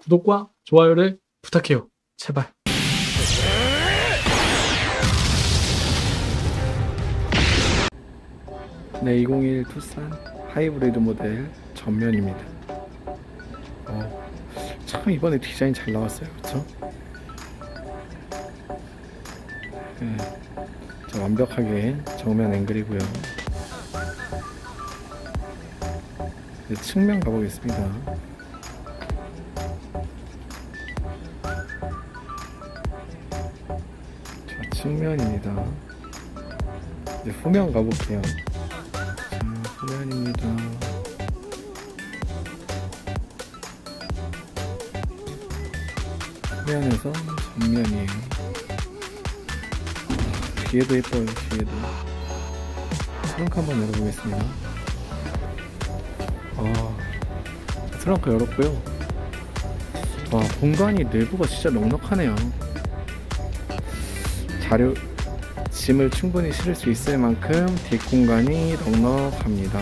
구독과 좋아요를 부탁해요. 제발. 네, 2021 투싼 하이브리드 모델 전면입니다. 참 이번에 디자인 잘 나왔어요, 그쵸? 네, 완벽하게 정면 앵글이고요. 이제 측면 가보겠습니다. 자, 측면입니다. 이제 후면 가볼게요. 자, 후면입니다. 후면에서 전면이에요. 뒤에도 예뻐요. 뒤에도. 트렁크 한번 열어보겠습니다. 트렁크 열었고요. 공간이 내부가 진짜 넉넉하네요. 짐을 충분히 실을 수 있을 만큼 뒷공간이 넉넉합니다.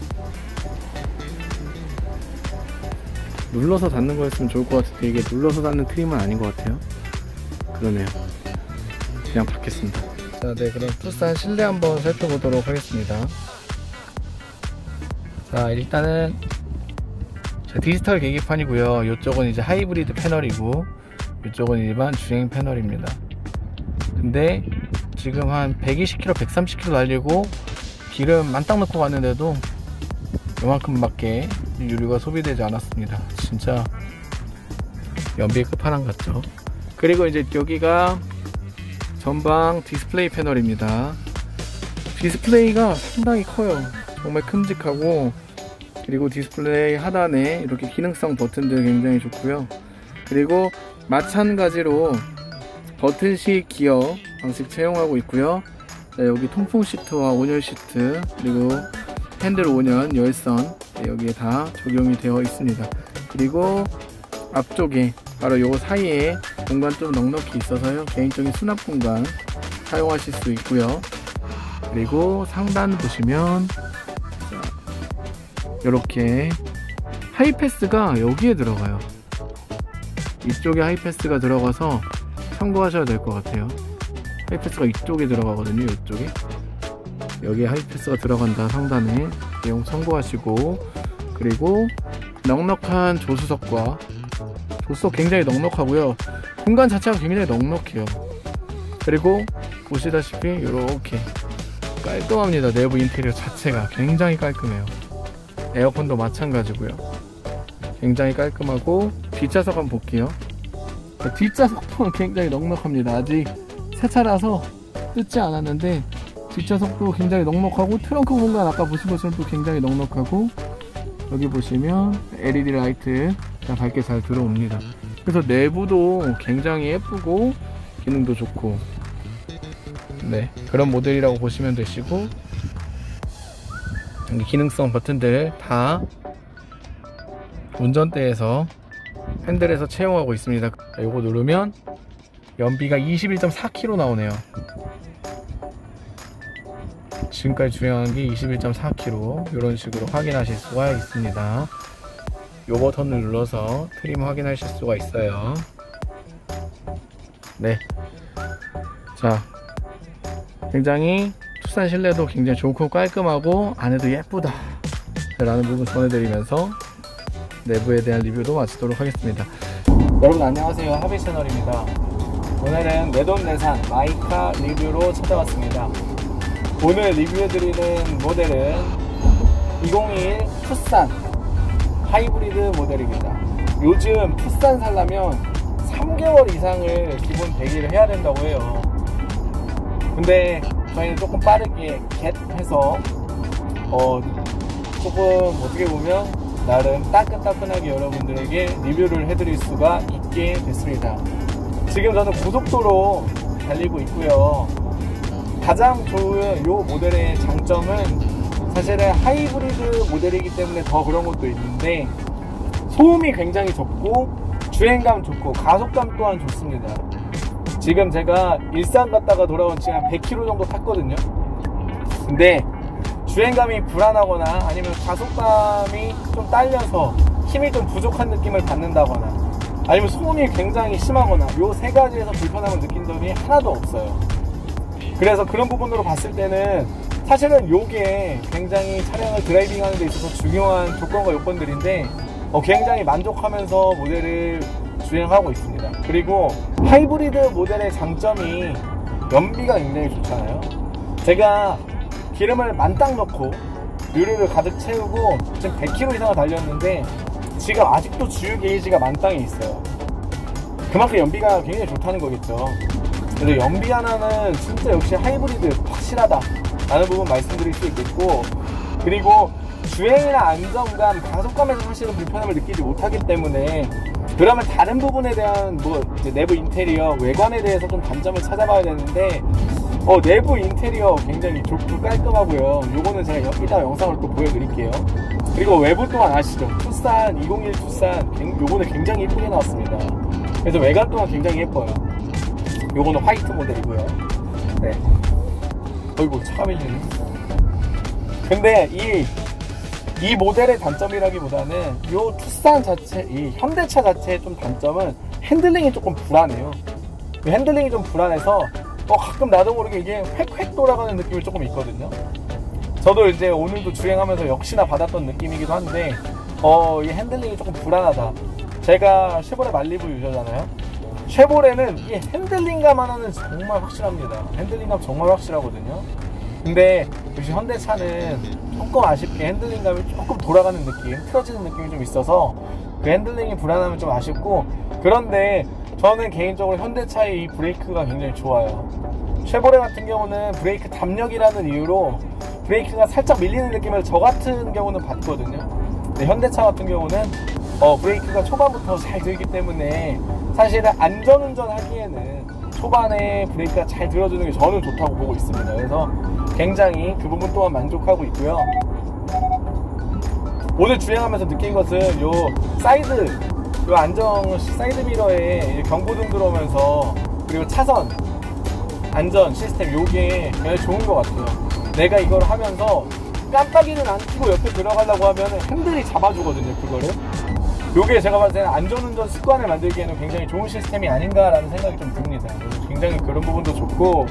눌러서 닫는 거였으면 좋을 것 같은데 이게 눌러서 닫는 트림은 아닌 것 같아요. 그러네요. 그냥 받겠습니다. 자, 네, 그럼 투싼 실내 한번 살펴보도록 하겠습니다. 자, 일단은 디지털 계기판이고요. 이쪽은 이제 하이브리드 패널이고 이쪽은 일반 주행 패널입니다. 근데 지금 한 120km, 130km 달리고 기름 만땅 넣고 갔는데도 요만큼밖에 유류가 소비되지 않았습니다. 진짜 연비의 끝판왕 같죠. 그리고 이제 여기가 전방 디스플레이 패널입니다. 디스플레이가 상당히 커요. 정말 큼직하고, 그리고 디스플레이 하단에 이렇게 기능성 버튼들 굉장히 좋고요. 그리고 마찬가지로 버튼식 기어 방식 채용하고 있고요. 자, 여기 통풍 시트와 온열 시트, 그리고 핸들 온열, 열선, 여기에 다 적용이 되어 있습니다. 그리고 앞쪽에 바로 요 사이에 공간 좀 넉넉히 있어서요, 개인적인 수납 공간 사용하실 수 있고요. 그리고 상단 보시면 이렇게 하이패스가 여기에 들어가요. 이쪽에 하이패스가 들어가서 참고하셔야 될 것 같아요. 하이패스가 이쪽에 들어가거든요. 이쪽에 여기에 하이패스가 들어간다. 상단에 내용 참고하시고, 그리고 넉넉한 조수석과 조수석 굉장히 넉넉하고요. 공간 자체가 굉장히 넉넉해요. 그리고 보시다시피 이렇게 깔끔합니다. 내부 인테리어 자체가 굉장히 깔끔해요. 에어컨도 마찬가지고요. 굉장히 깔끔하고, 뒷좌석 한번 볼게요. 뒷좌석도 굉장히 넉넉합니다. 아직 새 차라서 뜯지 않았는데 뒷좌석도 굉장히 넉넉하고, 트렁크 공간 아까 보신 것처럼 또 굉장히 넉넉하고, 여기 보시면 LED 라이트가 밝게 잘 들어옵니다. 그래서 내부도 굉장히 예쁘고 기능도 좋고, 네, 그런 모델이라고 보시면 되시고, 여기 기능성 버튼들 다 운전대에서 핸들에서 채용하고 있습니다. 이거 누르면 연비가 21.4km 나오네요. 지금까지 주행한 게 21.4km, 이런 식으로 확인하실 수가 있습니다. 이 버튼을 눌러서 트림 확인하실 수가 있어요. 네, 자, 굉장히 투싼 실내도 굉장히 좋고 깔끔하고 안에도 예쁘다 라는 부분 전해드리면서 내부에 대한 리뷰도 마치도록 하겠습니다. 여러분 안녕하세요, 하비 채널입니다. 오늘은 내돈내산 마이카 리뷰로 찾아왔습니다. 오늘 리뷰해드리는 모델은 2021 투싼 하이브리드 모델입니다. 요즘 투싼 살려면 3개월 이상을 기본 대기를 해야 된다고 해요. 근데 저희는 조금 빠르게 겟해서 조금 어떻게 보면 나름 따끈따끈하게 여러분들에게 리뷰를 해드릴 수가 있게 됐습니다. 지금 저는 고속도로 달리고 있고요. 가장 좋은 이 모델의 장점은 사실은 하이브리드 모델이기 때문에 더 그런 것도 있는데, 소음이 굉장히 적고 주행감 좋고 가속감 또한 좋습니다. 지금 제가 일산 갔다가 돌아온 지금 한 100km 정도 탔거든요. 근데 주행감이 불안하거나 아니면 가속감이 좀 딸려서 힘이 좀 부족한 느낌을 받는다거나 아니면 소음이 굉장히 심하거나 요 세 가지에서 불편함을 느낀 적이 하나도 없어요. 그래서 그런 부분으로 봤을 때는 사실은 요게 굉장히 차량을 드라이빙하는 데 있어서 중요한 조건과 요건들인데 굉장히 만족하면서 모델을 주행하고 있습니다. 그리고 하이브리드 모델의 장점이 연비가 굉장히 좋잖아요. 제가 기름을 만땅 넣고 유류를 가득 채우고 지금 100km 이상을 달렸는데 지금 아직도 주유 게이지가 만땅에 있어요. 그만큼 연비가 굉장히 좋다는 거겠죠. 그래서 연비 하나는 진짜 역시 하이브리드 확실하다 라는 부분 말씀드릴 수 있겠고, 그리고 주행이나 안정감, 가속감에서 사실은 불편함을 느끼지 못하기 때문에 그러면 다른 부분에 대한 내부 인테리어, 외관에 대해서 좀 단점을 찾아봐야 되는데 내부 인테리어 굉장히 좋고 깔끔하고요. 요거는 제가 이따 영상을 또 보여드릴게요. 그리고 외부 또한 아시죠? 투싼 2021 투싼 요거는 굉장히 예쁘게 나왔습니다. 그래서 외관 또한 굉장히 예뻐요. 요거는 화이트 모델이고요. 네. 어이구 차가 밀리네. 근데 이 모델의 단점이라기보다는 요 투싼 자체, 이 현대차 자체의 좀 단점은 핸들링이 조금 불안해요. 핸들링이 좀 불안해서 가끔 나도 모르게 이게 획획 돌아가는 느낌이 조금 있거든요. 저도 이제 오늘도 주행하면서 역시나 받았던 느낌이기도 한데 이 핸들링이 조금 불안하다. 제가 쉐보레 말리부 유저잖아요. 쉐보레는 이 핸들링감 하나는 정말 확실합니다. 핸들링감 정말 확실하거든요. 근데 역시 현대차는 조금 아쉽게 핸들링감이 조금 돌아가는 느낌, 틀어지는 느낌이 좀 있어서 그 핸들링이 불안하면 좀 아쉽고, 그런데 저는 개인적으로 현대차의 이 브레이크가 굉장히 좋아요. 쉐보레 같은 경우는 브레이크 담력이라는 이유로 브레이크가 살짝 밀리는 느낌을 저 같은 경우는 받거든요. 근데 현대차 같은 경우는 브레이크가 초반부터 잘 들기 때문에 사실은 안전운전 하기에는 초반에 브레이크가 잘 들어주는 게 저는 좋다고 보고 있습니다. 그래서 굉장히 그 부분 또한 만족하고 있고요. 오늘 주행하면서 느낀 것은 요 사이드 미러에 경고등 들어오면서, 그리고 차선 안전 시스템 요게 굉장히 좋은 것 같아요. 내가 이걸 하면서 깜빡이는 안 켜고 옆에 들어가려고 하면 핸들이 잡아주거든요, 그거를. 요게 제가 봤을 때는 안전운전 습관을 만들기에는 굉장히 좋은 시스템이 아닌가라는 생각이 좀 듭니다. 굉장히 그런 부분도 좋고,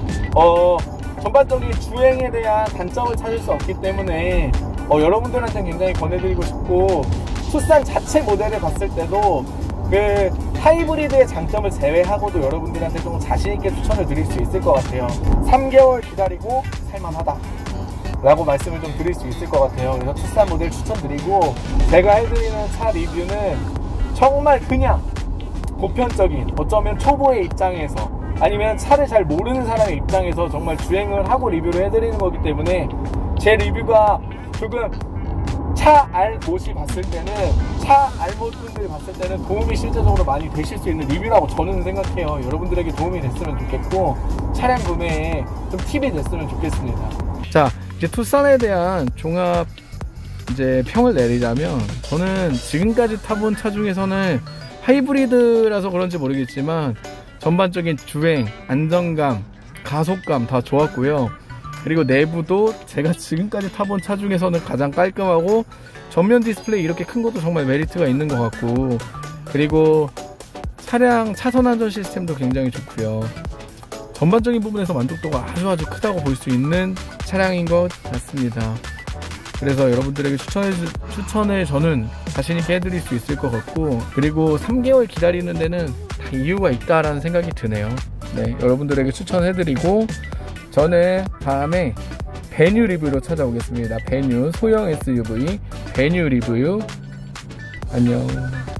전반적인 주행에 대한 단점을 찾을 수 없기 때문에 여러분들한테는 굉장히 권해드리고 싶고, 투싼 자체 모델을 봤을 때도 그 하이브리드의 장점을 제외하고도 여러분들한테 좀 자신있게 추천을 드릴 수 있을 것 같아요. 3개월 기다리고 살만하다 라고 말씀을 좀 드릴 수 있을 것 같아요. 그래서 투싼 모델 추천드리고, 제가 해드리는 차 리뷰는 정말 그냥 보편적인, 어쩌면 초보의 입장에서 아니면 차를 잘 모르는 사람의 입장에서 정말 주행을 하고 리뷰를 해드리는 거기 때문에 제 리뷰가 조금 차 알못이 봤을 때는, 차 알못분들이 봤을 때는 도움이 실제적으로 많이 되실 수 있는 리뷰라고 저는 생각해요. 여러분들에게 도움이 됐으면 좋겠고, 차량 구매에 좀 팁이 됐으면 좋겠습니다. 자, 이제 투싼에 대한 종합 이제 평을 내리자면, 저는 지금까지 타본 차 중에서는 하이브리드라서 그런지 모르겠지만 전반적인 주행, 안정감, 가속감 다 좋았고요. 그리고 내부도 제가 지금까지 타본 차 중에서는 가장 깔끔하고, 전면 디스플레이 이렇게 큰 것도 정말 메리트가 있는 것 같고, 그리고 차량 차선 안전 시스템도 굉장히 좋고요. 전반적인 부분에서 만족도가 아주 크다고 볼 수 있는 차량인 것 같습니다. 그래서 여러분들에게 추천을 저는 자신있게 해드릴 수 있을 것 같고, 그리고 3개월 기다리는 데는 다 이유가 있다라는 생각이 드네요. 네, 여러분들에게 추천해드리고, 저는 다음에 베뉴 리뷰로 찾아오겠습니다. 베뉴 소형 SUV 베뉴 리뷰. 안녕.